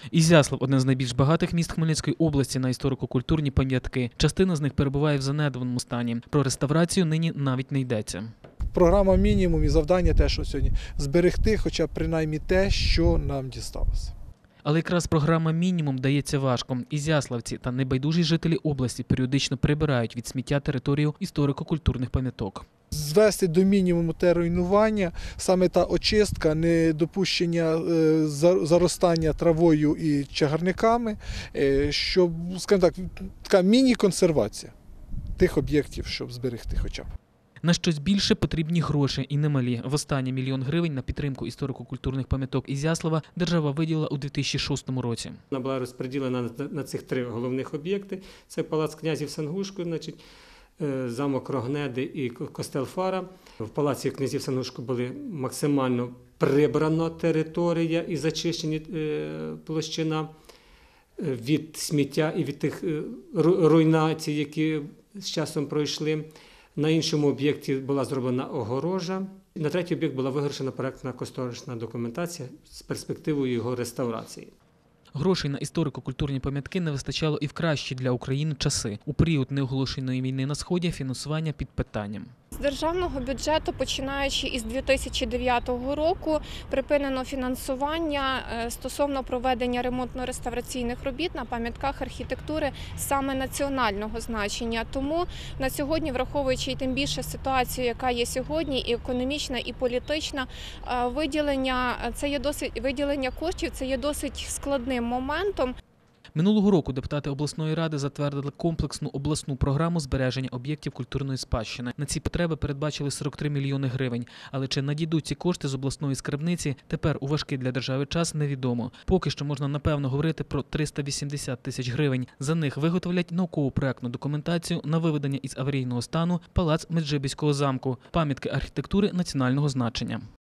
Ізяслав – одне з найбільш багатих міст Хмельницької області на історико-культурні пам'ятки. Частина з них перебуває в занедбаному стані. Про реставрацію нині навіть не йдеться. Програма «Мінімум» і завдання те, що сьогодні зберегти хоча б принаймні те, що нам дісталося. Але якраз програма «Мінімум» дається важко. Ізяславці та небайдужі жителі області періодично прибирають від сміття територію історико-культурних пам'яток. Звести до мінімуму те руйнування, саме та очистка, недопущення заростання травою і чагарниками, щоб, скажімо так, така міні-консервація тих об'єктів, щоб зберегти хоча б. На щось більше потрібні гроші і немалі. Востаннє $1 мільйон на підтримку історико-культурних пам'яток Ізяслава держава виділила у 2006 році. Вона була розподілена на цих 3 головних об'єкти. Це палац князів Сангушко, замок Рогнеди і костел Фара. В палаці князів Сангушко були максимально прибрана територія і зачищені площина від сміття і від тих руйнацій, які з часом пройшли. На іншому об'єкті була зроблена огорожа. На 3-й об'єкт була виготовлена проектна кошторисна документація з перспективою його реставрації. Грошей на історико-культурні пам'ятки не вистачало і в кращі для України часи. У період неоголошеної війни на Сході фінансування під питанням. З державного бюджету, починаючи із 2009 року, припинено фінансування стосовно проведення ремонтно-реставраційних робіт на пам'ятках архітектури саме національного значення. Тому на сьогодні, враховуючи і тим більше ситуацію, яка є сьогодні, і економічна, і політична, виділення коштів – це є досить складним моментом. Минулого року депутати обласної ради затвердили комплексну обласну програму збереження об'єктів культурної спадщини. На ці потреби передбачили 43 мільйони гривень. Але чи надійдуть ці кошти з обласної скарбниці, тепер у важкий для держави час невідомо. Поки що можна напевно говорити про 380 тисяч гривень. За них виготовлять науково-проектну документацію на виведення із аварійного стану палац Меджибіського замку, пам'ятки архітектури національного значення.